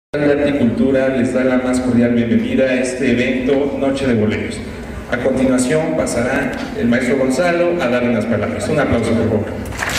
De Arte y Cultura les da la más cordial bienvenida a este evento Noche de Boleros. A continuación pasará el maestro Gonzalo a dar unas palabras. Un aplauso, por favor.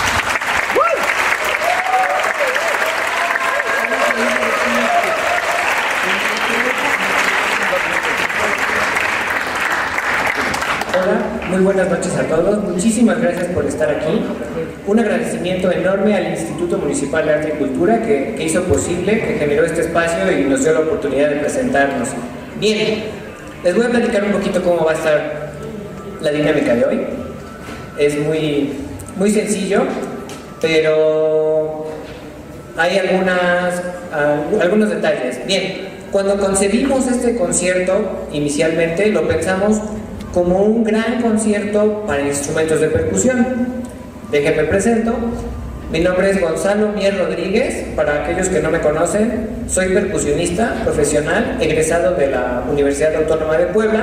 Hola, muy buenas noches a todos. Muchísimas gracias por estar aquí. Un agradecimiento enorme al Instituto Municipal de Arte y Cultura que hizo posible, que generó este espacio y nos dio la oportunidad de presentarnos. Bien, les voy a platicar un poquito cómo va a estar la dinámica de hoy. Es muy sencillo, pero hay algunos detalles. Bien, cuando concebimos este concierto, inicialmente lo pensamos como un gran concierto para instrumentos de percusión. Déjenme presento. Mi nombre es Gonzalo Mier Rodríguez. Para aquellos que no me conocen, soy percusionista profesional, egresado de la Universidad Autónoma de Puebla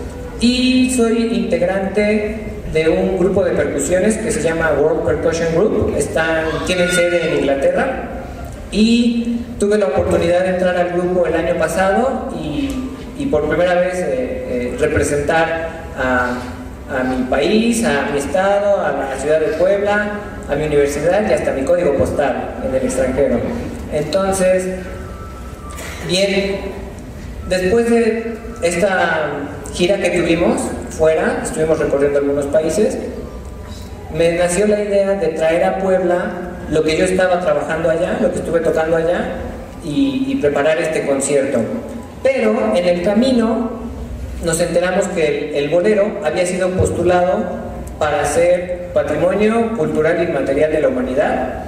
y soy integrante de un grupo de percusiones que se llama World Percussion Group. Tienen sede en Inglaterra y tuve la oportunidad de entrar al grupo el año pasado y por primera vez representar a mi país, a mi estado, a la ciudad de Puebla, a mi universidad y hasta mi código postal en el extranjero. Entonces, bien, después de esta gira que tuvimos fuera, estuvimos recorriendo algunos países, me nació la idea de traer a Puebla lo que yo estaba trabajando allá, lo que estuve tocando allá y preparar este concierto. Pero en el camino nos enteramos que el bolero había sido postulado para ser Patrimonio Cultural Inmaterial de la Humanidad.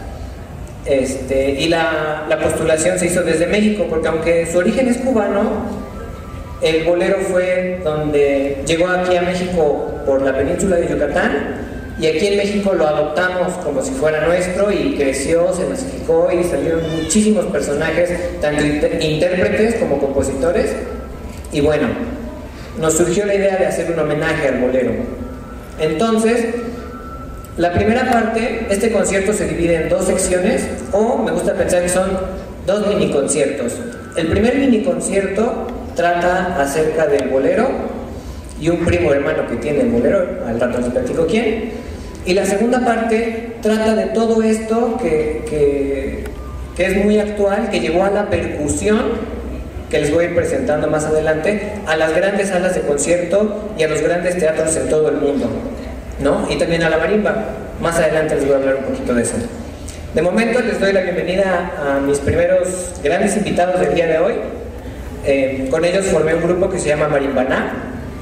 Y la postulación se hizo desde México, porque aunque su origen es cubano, el bolero llegó aquí a México por la península de Yucatán, y aquí en México lo adoptamos como si fuera nuestro y creció, se masificó y salieron muchísimos personajes, tanto intérpretes como compositores. Y bueno, nos surgió la idea de hacer un homenaje al bolero. Entonces, la primera parte, este concierto se divide en dos secciones, o me gusta pensar que son dos mini conciertos. El primer mini concierto trata acerca del bolero y un primo hermano que tiene el bolero, al rato les platico quién. Y la segunda parte trata de todo esto que es muy actual, que llevó a la percusión, que les voy a ir presentando más adelante, a las grandes salas de concierto y a los grandes teatros en todo el mundo, ¿no? Y también a la marimba. Más adelante les voy a hablar un poquito de eso. De momento les doy la bienvenida a mis primeros grandes invitados del día de hoy. Con ellos formé un grupo que se llama Marimbaná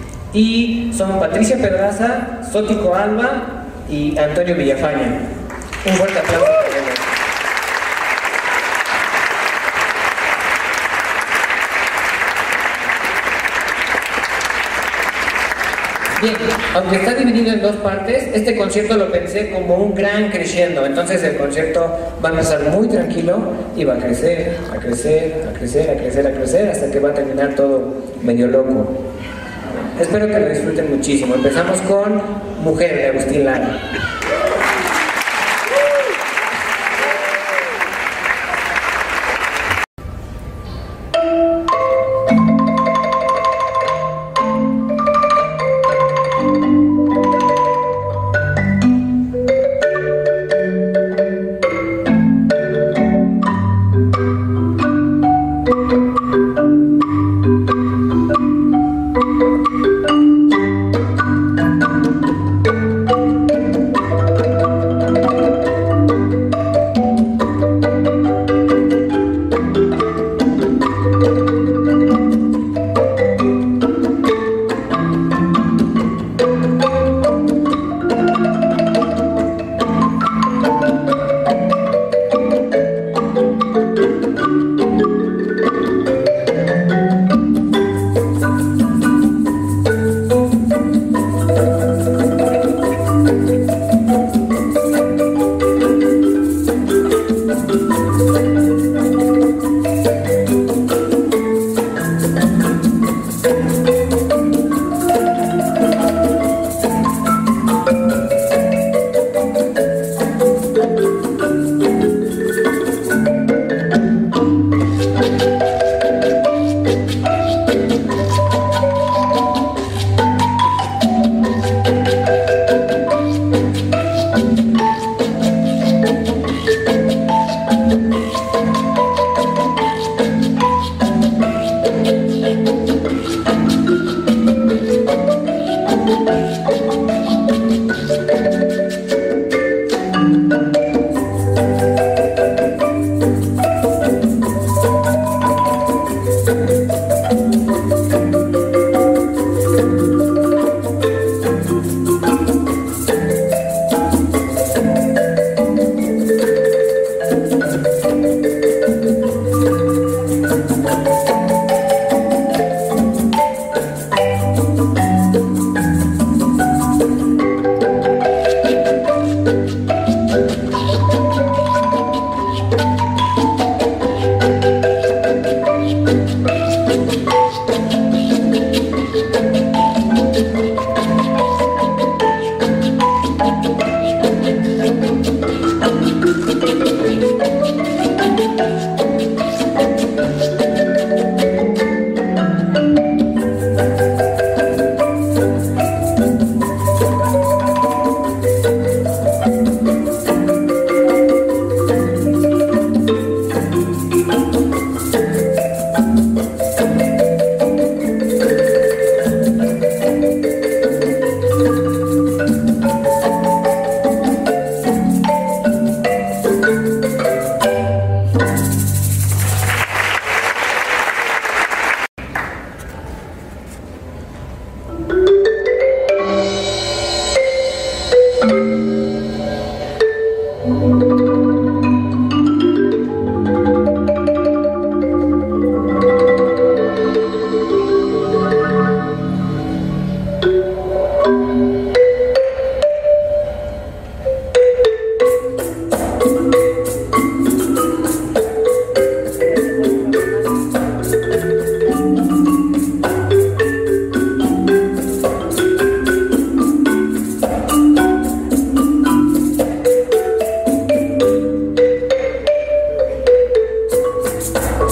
y son Patricia Pedraza, Sótico Alba y Antonio Villafaña. Un fuerte aplauso para ellos. Bien, aunque está dividido en dos partes, este concierto lo pensé como un gran crescendo. Entonces el concierto va a empezar muy tranquilo y va a crecer, a crecer, a crecer, a crecer, a crecer, hasta que va a terminar todo medio loco. Espero que lo disfruten muchísimo. Empezamos con Mujer de Agustín Lara.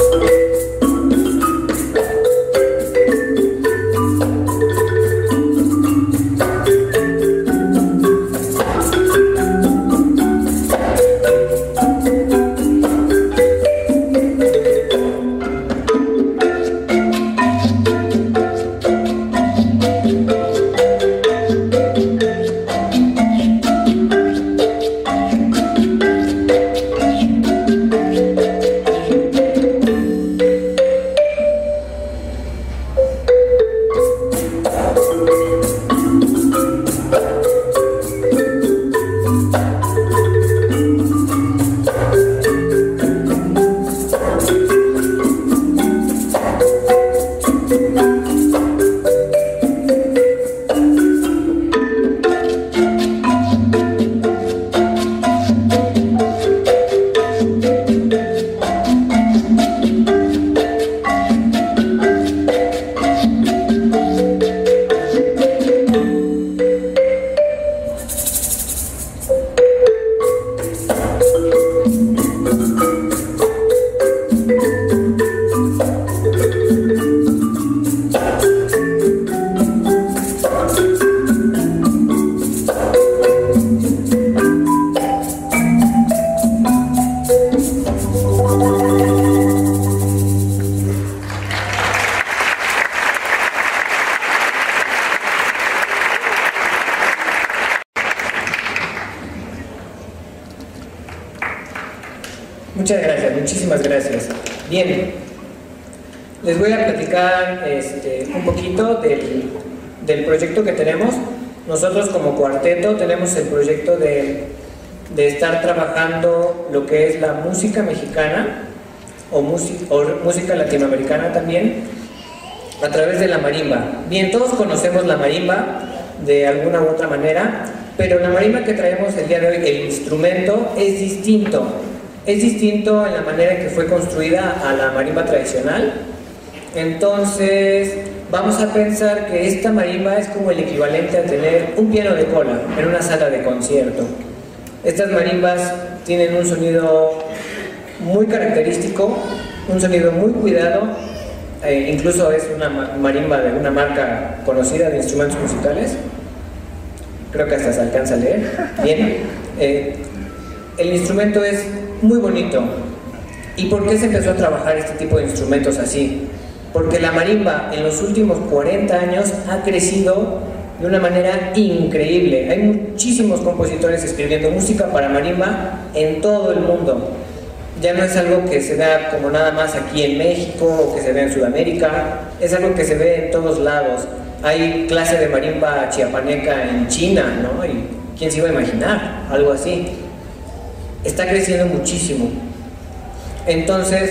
Muchas gracias, muchísimas gracias. Bien, les voy a platicar un poquito del proyecto que tenemos. Nosotros como cuarteto tenemos el proyecto de estar trabajando lo que es la música mexicana o música latinoamericana también a través de la marimba. Bien, todos conocemos la marimba de alguna u otra manera, pero la marimba que traemos el día de hoy, el instrumento, es distinto. Es distinto en la manera en que fue construida a la marimba tradicional. Entonces, vamos a pensar que esta marimba es como el equivalente a tener un piano de cola en una sala de concierto. Estas marimbas tienen un sonido muy característico, un sonido muy cuidado, incluso es una marimba de una marca conocida de instrumentos musicales. Creo que hasta se alcanza a leer. Bien, el instrumento es muy bonito. ¿Y por qué se empezó a trabajar este tipo de instrumentos así? Porque la marimba en los últimos 40 años ha crecido de una manera increíble. Hay muchísimos compositores escribiendo música para marimba en todo el mundo. Ya no es algo que se vea como nada más aquí en México o que se ve en Sudamérica, es algo que se ve en todos lados. Hay clase de marimba chiapaneca en China, ¿no? Y ¿quién se iba a imaginar algo así? Está creciendo muchísimo. Entonces,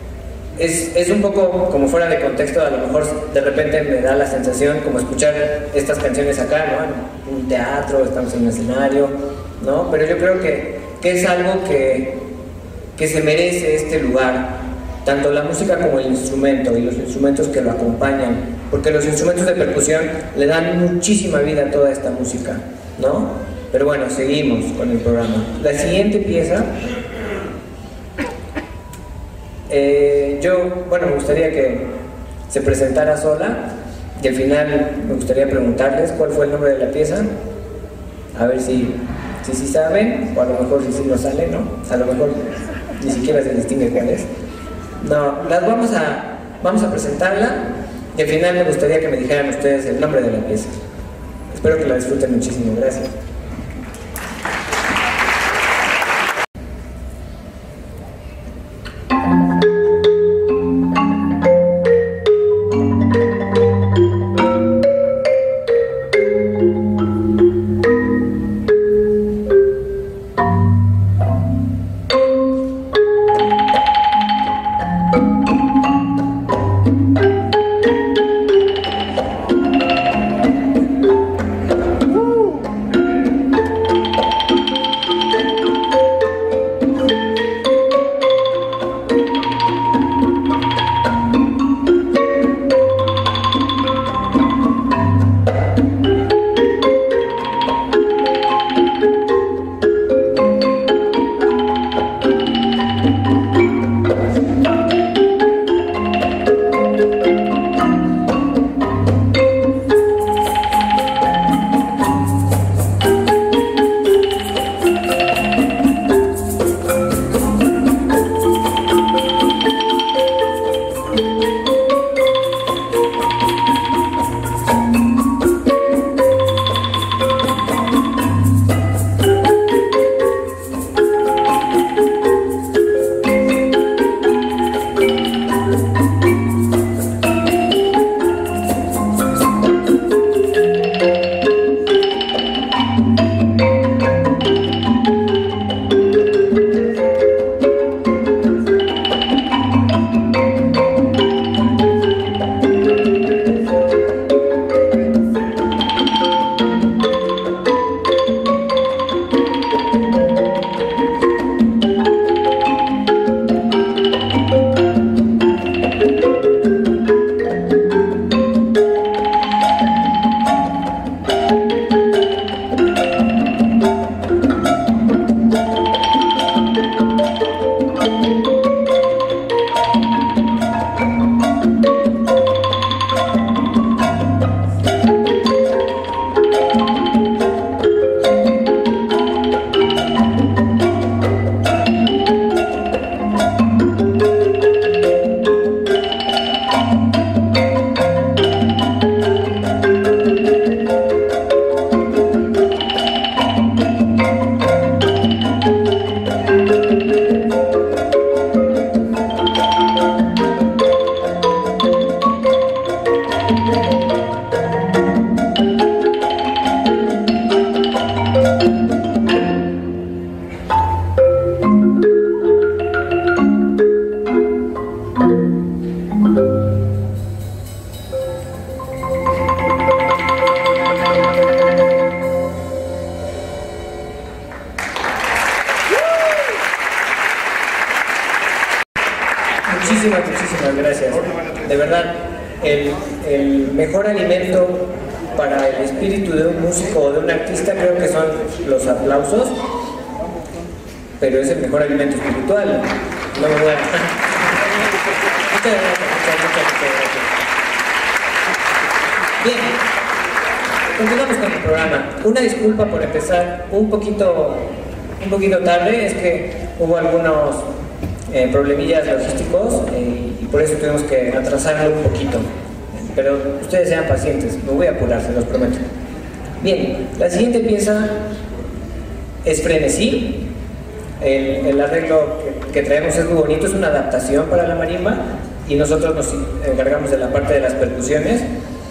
es un poco como fuera de contexto, a lo mejor de repente me da la sensación como escuchar estas canciones acá, ¿no? En un teatro, estamos en un escenario, ¿no? Pero yo creo que es algo que se merece este lugar, tanto la música como el instrumento y los instrumentos que lo acompañan, porque los instrumentos de percusión le dan muchísima vida a toda esta música, ¿no? Pero bueno, seguimos con el programa. La siguiente pieza, me gustaría que se presentara sola y al final me gustaría preguntarles cuál fue el nombre de la pieza, a ver si saben, o a lo mejor si no sale, ¿no? A lo mejor ni siquiera se distingue cuál es. No, vamos a presentarla y al final me gustaría que me dijeran ustedes el nombre de la pieza. Espero que la disfruten muchísimo, gracias. gracias. De verdad, el mejor alimento para el espíritu de un músico o de un artista creo que son los aplausos, pero es el mejor alimento espiritual. No me voy a... Muchas gracias. Bien, continuamos con el programa. Una disculpa por empezar un poquito tarde, es que hubo algunos problemillas logísticos y por eso tuvimos que atrasarlo un poquito. Pero ustedes sean pacientes, me voy a apurar, se los prometo. Bien, la siguiente pieza es Frenesí. El arreglo que traemos es muy bonito, es una adaptación para la marimba y nosotros nos encargamos de la parte de las percusiones.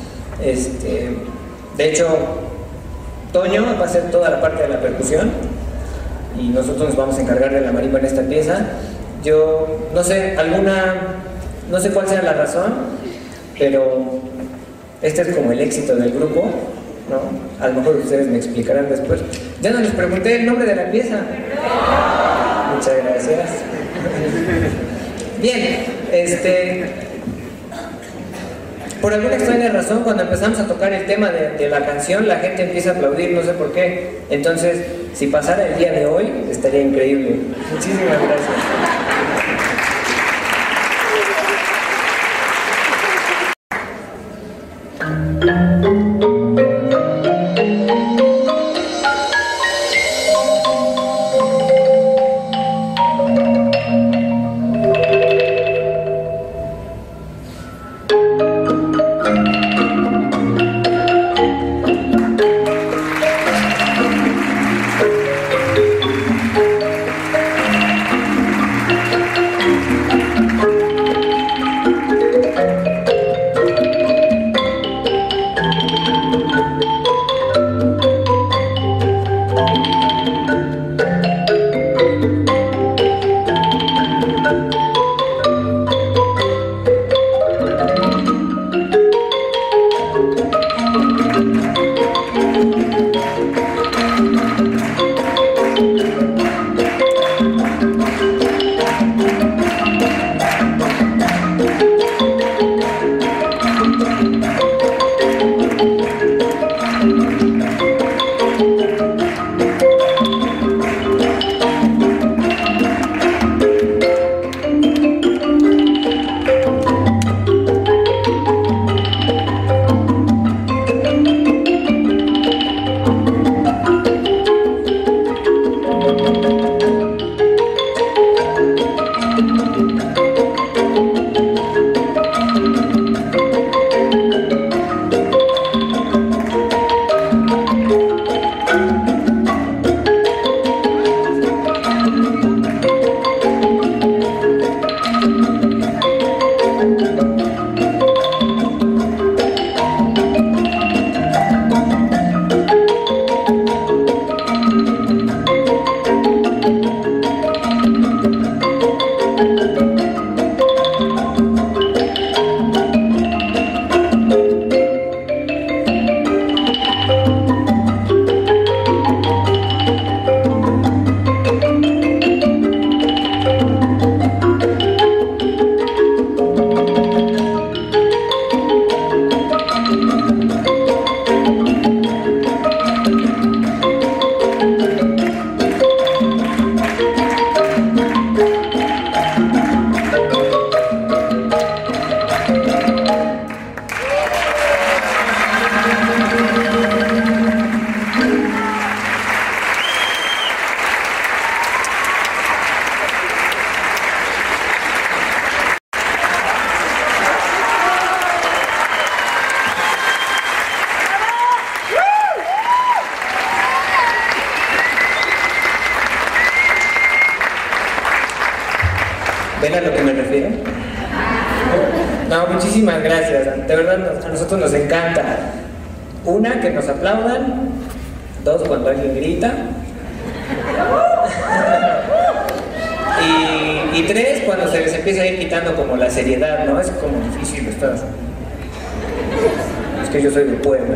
De hecho, Toño va a hacer toda la parte de la percusión y nosotros nos vamos a encargar de la marimba en esta pieza. Yo no sé cuál sea la razón, pero este es como el éxito del grupo, ¿no? A lo mejor ustedes me explicarán después. Ya no les pregunté el nombre de la pieza. Muchas gracias. Bien, por alguna extraña razón, cuando empezamos a tocar el tema de la canción, la gente empieza a aplaudir, no sé por qué. Entonces, si pasara el día de hoy, estaría increíble. Muchísimas gracias. ¿Ven a lo que me refiero? No, muchísimas gracias. De verdad, a nosotros nos encanta. Una, que nos aplaudan. Dos, cuando alguien grita. Y tres, cuando se les empieza a ir quitando como la seriedad, ¿no? Es como difícil estar. Es que yo soy de Puebla.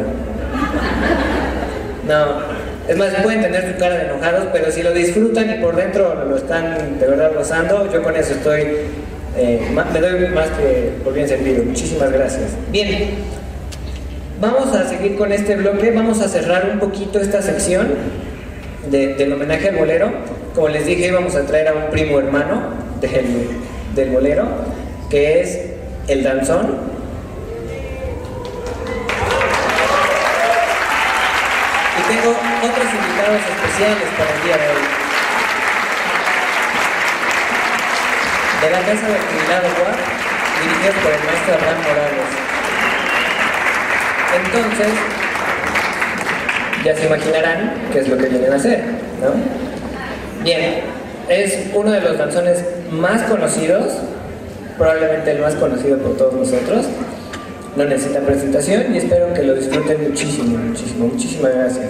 No. Es más, pueden tener su cara de enojados, pero si lo disfrutan y por dentro lo están de verdad gozando, yo con eso estoy Me doy más que por bien servido. Muchísimas gracias. Bien, vamos a seguir con este bloque. Vamos a cerrar un poquito esta sección del homenaje al bolero. Como les dije, vamos a traer a un primo hermano del bolero, que es el danzón. Y tengo otros invitados especiales para el día de hoy. De la Casa de Actividad UAP, dirigidos por el maestro Abraham Morales. Entonces, ya se imaginarán qué es lo que vienen a hacer, ¿no? Bien, es uno de los danzones más conocidos, probablemente el más conocido por todos nosotros. No necesita presentación y espero que lo disfruten muchísimo, muchísimo. Muchísimas gracias.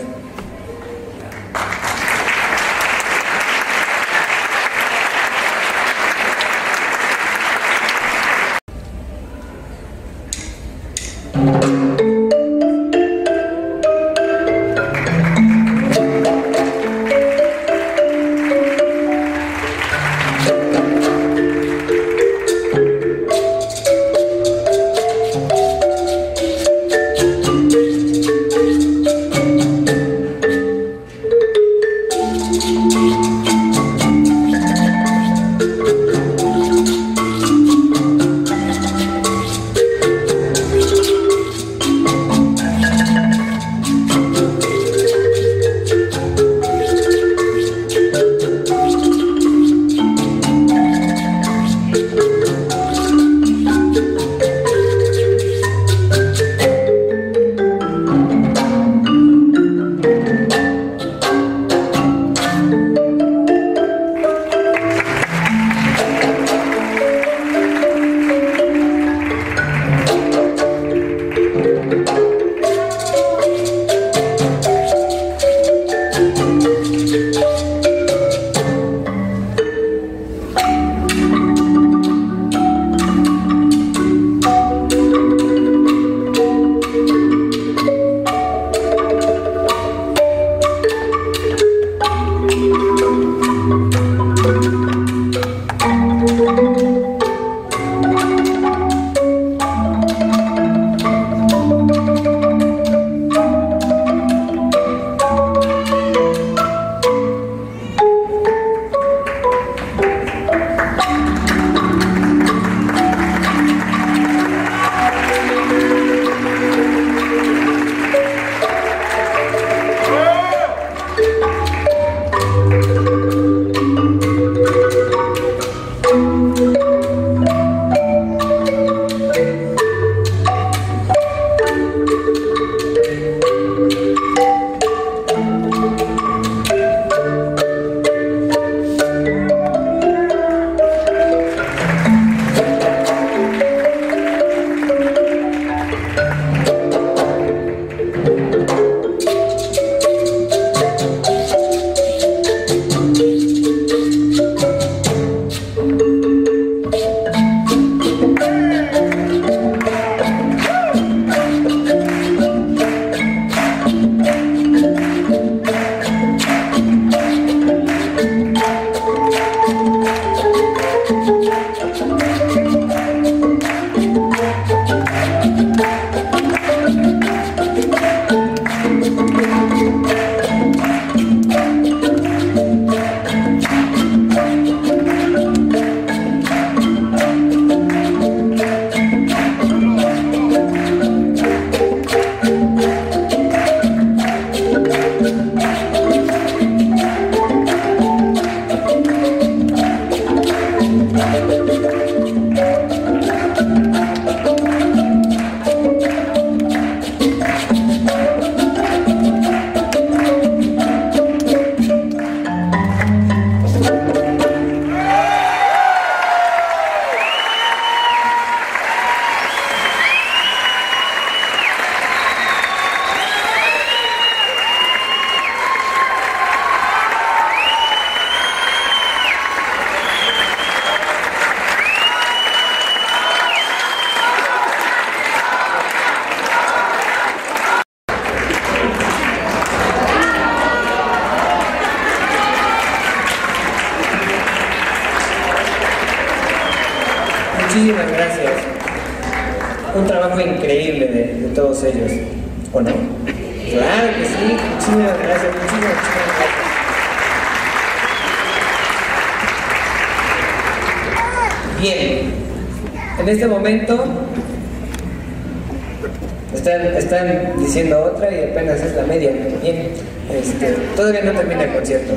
Muchísimas gracias. Un trabajo increíble de todos ellos, ¿o no? Claro que sí, muchísimas gracias, muchísimas gracias. Bien, en este momento están diciendo otra y apenas es la media. Bien, todavía no termina el concierto.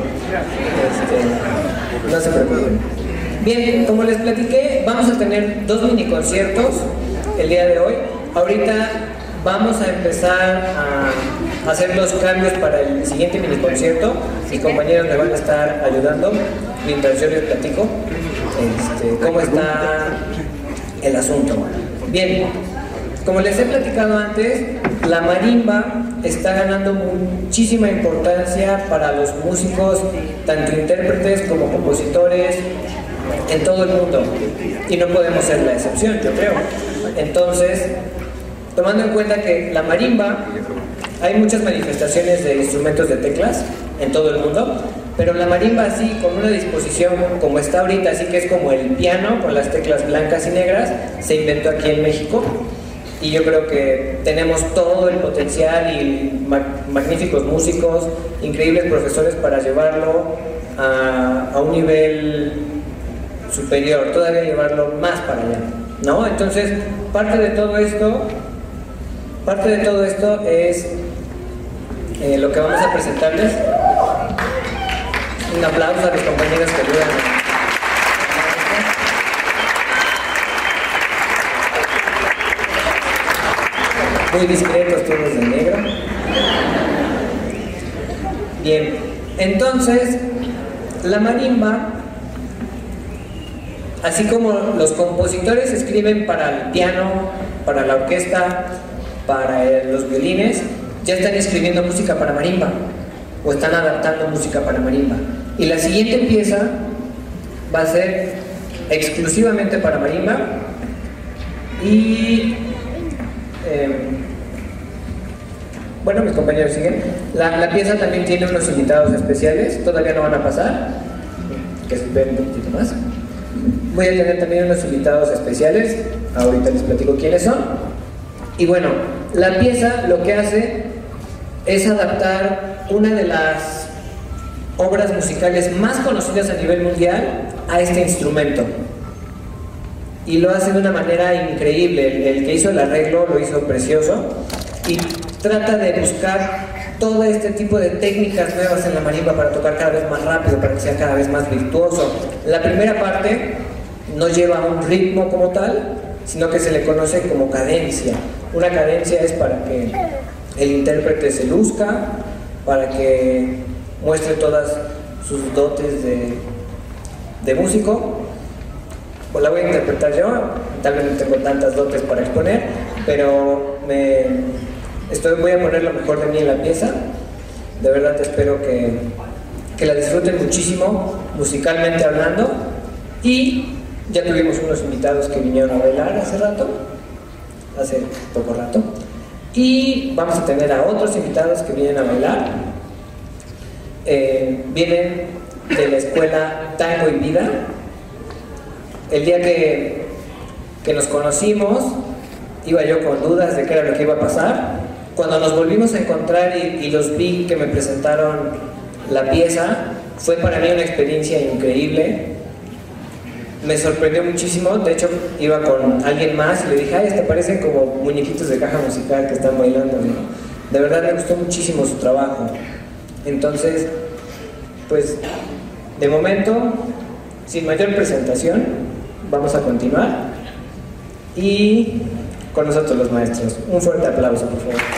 No se preocupen. Bien, como les platiqué, vamos a tener 2 mini conciertos el día de hoy. Ahorita vamos a empezar a hacer los cambios para el siguiente mini concierto. Mis compañeros me van a estar ayudando mientras yo les platico cómo está el asunto. Bien, como les he platicado antes, la marimba está ganando muchísima importancia para los músicos, tanto intérpretes como compositores, en todo el mundo, y no podemos ser la excepción, yo creo. Entonces, tomando en cuenta que la marimba, hay muchas manifestaciones de instrumentos de teclas en todo el mundo, pero la marimba así, con una disposición como está ahorita, así que es como el piano con las teclas blancas y negras, se inventó aquí en México, y yo creo que tenemos todo el potencial y magníficos músicos, increíbles profesores para llevarlo a un nivel superior, todavía llevarlo más para allá, ¿no? Entonces, parte de todo esto es lo que vamos a presentarles. Un aplauso a los compañeros que ayudan. Muy discretos todos de negro. Bien, entonces, la marimba, así como los compositores escriben para el piano, para la orquesta, para los violines, ya están escribiendo música para marimba, o están adaptando música para marimba. Y la siguiente pieza va a ser exclusivamente para marimba. Y bueno, mis compañeros siguen. La pieza también tiene unos invitados especiales, todavía no van a pasar, que esperen un poquito más. Voy a tener también unos invitados especiales, ahorita les platico quiénes son. Y bueno, la pieza lo que hace es adaptar una de las obras musicales más conocidas a nivel mundial a este instrumento. Y lo hace de una manera increíble. El que hizo el arreglo lo hizo precioso y trata de buscar todo este tipo de técnicas nuevas en la marimba para tocar cada vez más rápido, para que sea cada vez más virtuoso. La primera parte no lleva un ritmo como tal, sino que se le conoce como cadencia. Una cadencia es para que el intérprete se luzca, para que muestre todas sus dotes de músico. Pues la voy a interpretar yo, tal vez no tengo tantas dotes para exponer, pero voy a poner lo mejor de mí en la pieza. De verdad espero que la disfruten muchísimo, musicalmente hablando. Y ya tuvimos unos invitados que vinieron a bailar hace poco rato. Y vamos a tener a otros invitados que vienen a bailar. Vienen de la escuela Tango y Vida. El día que nos conocimos, iba yo con dudas de qué era lo que iba a pasar. Cuando nos volvimos a encontrar y los vi que me presentaron la pieza, fue para mí una experiencia increíble. Me sorprendió muchísimo. De hecho, iba con alguien más y le dije, ay, parecen como muñequitos de caja musical que están bailando, ¿no? De verdad me gustó muchísimo su trabajo. Entonces, pues, de momento, sin mayor presentación, vamos a continuar. Y con nosotros los maestros. Un fuerte aplauso, por favor.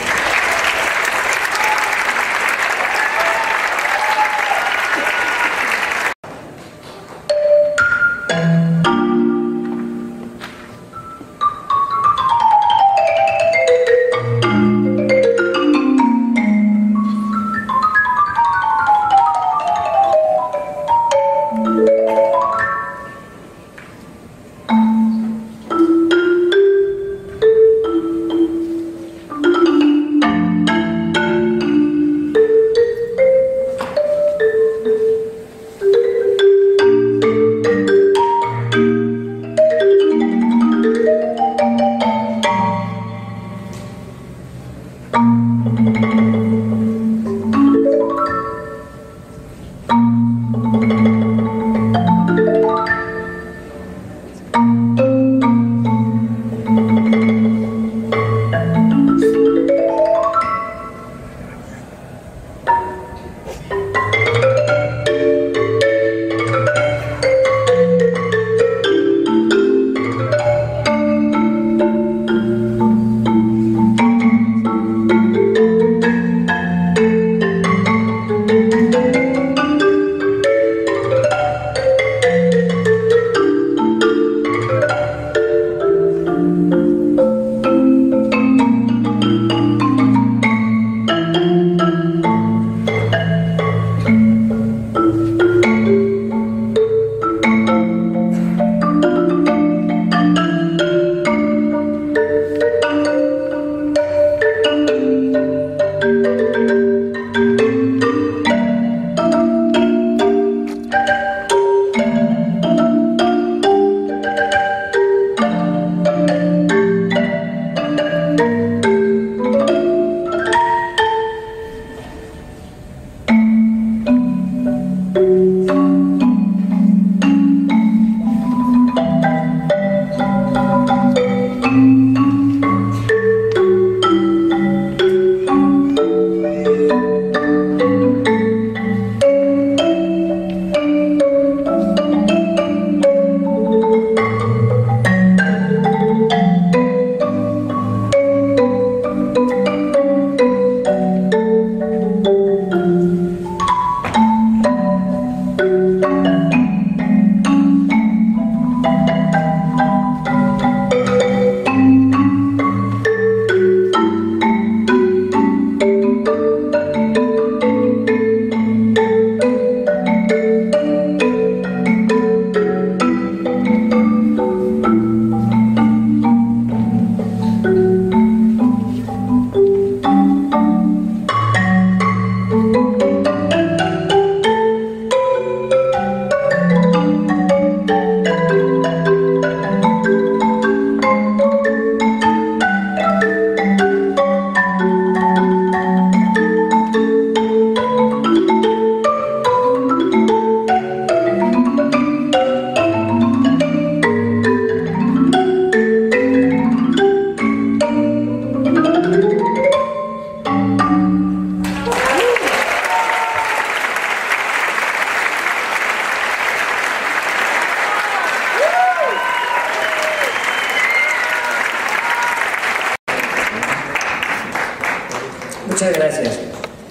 Muchas gracias.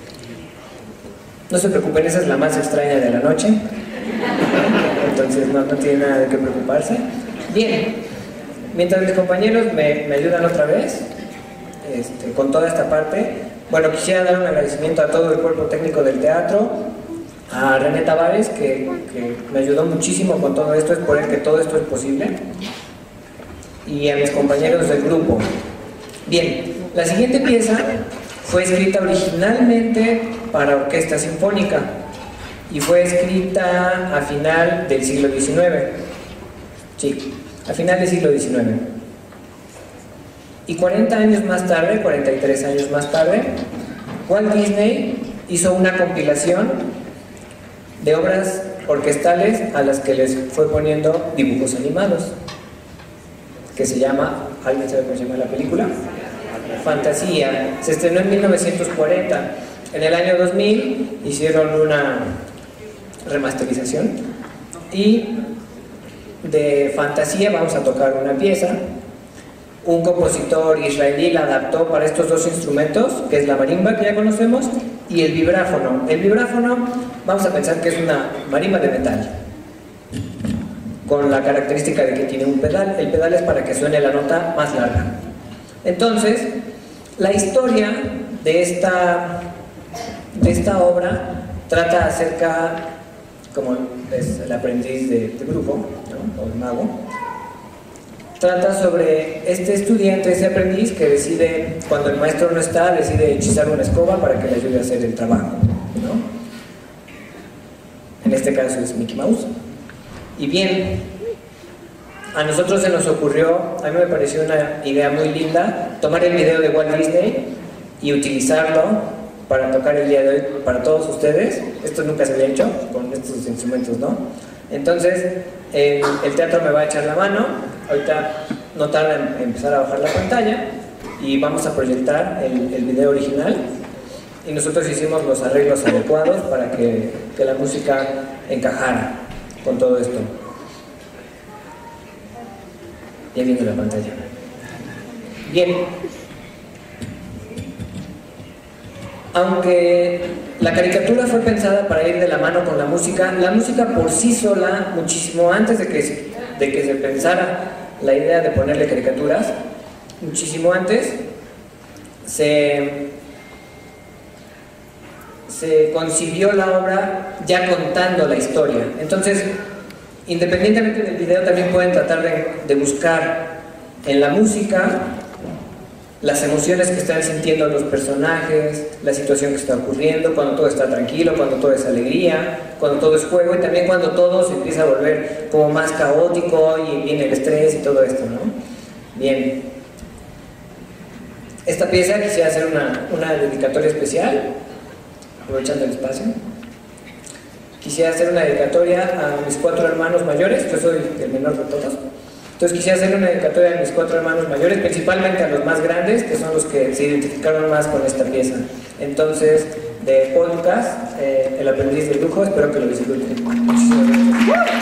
No se preocupen, esa es la más extraña de la noche. Entonces no tiene nada de qué preocuparse. Bien, mientras mis compañeros me ayudan otra vez con toda esta parte, bueno, quisiera dar un agradecimiento a todo el cuerpo técnico del teatro, a René Tavares, que me ayudó muchísimo con todo esto, es por él que todo esto es posible, y a mis compañeros del grupo. Bien, la siguiente pieza fue escrita originalmente para orquesta sinfónica y fue escrita a final del siglo XIX. Sí, a final del siglo XIX. Y 40 años más tarde, 43 años más tarde, Walt Disney hizo una compilación de obras orquestales a las que les fue poniendo dibujos animados, que se llama, ¿alguien sabe cómo se llama la película? Fantasía. Se estrenó en 1940. En el año 2000 hicieron una remasterización y de Fantasía vamos a tocar una pieza. Un compositor israelí la adaptó para estos dos instrumentos, que es la marimba, que ya conocemos, y el vibráfono. El vibráfono, vamos a pensar que es una marimba de metal, con la característica de que tiene un pedal. El pedal es para que suene la nota más larga. Entonces, la historia de esta obra trata acerca, como es el aprendiz de grupo, ¿no? O el mago, trata sobre este estudiante, ese aprendiz que decide, cuando el maestro no está, decide hechizar una escoba para que le ayude a hacer el trabajo, ¿no? En este caso es Mickey Mouse. Y bien, a nosotros se nos ocurrió, a mí me pareció una idea muy linda, tomar el video de Walt Disney y utilizarlo para tocar el día de hoy para todos ustedes. Esto nunca se había hecho con estos instrumentos, ¿no? Entonces, el teatro me va a echar la mano. Ahorita no tarda en empezar a bajar la pantalla y vamos a proyectar el video original. Y nosotros hicimos los arreglos adecuados para que la música encajara con todo esto. Ya viene la pantalla. Bien. Aunque la caricatura fue pensada para ir de la mano con la música por sí sola, muchísimo antes de que se pensara la idea de ponerle caricaturas. Muchísimo antes se concibió la obra ya contando la historia. Entonces, independientemente del video, también pueden tratar de buscar en la música las emociones que están sintiendo los personajes, la situación que está ocurriendo, cuando todo está tranquilo, cuando todo es alegría, cuando todo es juego, y también cuando todo se empieza a volver como más caótico y viene el estrés y todo esto, ¿no? Bien. Esta pieza quisiera hacer una dedicatoria especial, aprovechando el espacio. Quisiera hacer una dedicatoria a mis 4 hermanos mayores, yo soy el menor de todos. Entonces quisiera hacer una dedicatoria a mis 4 hermanos mayores, principalmente a los más grandes, que son los que se identificaron más con esta pieza. Entonces, de Paul Dukas, El aprendiz del lujo, espero que lo disfruten. Muchísimas gracias.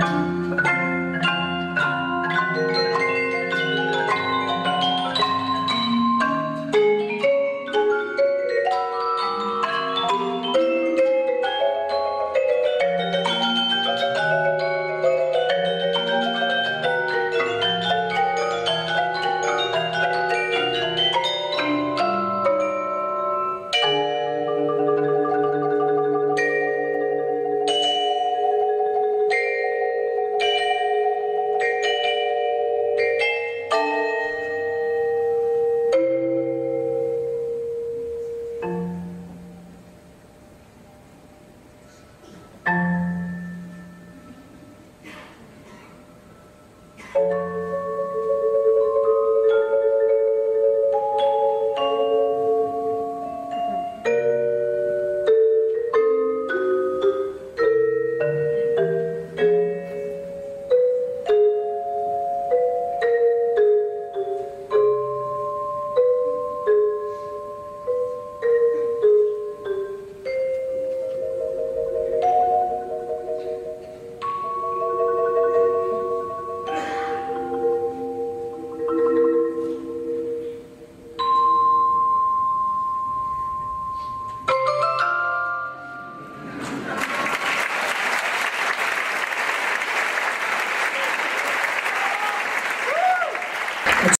you.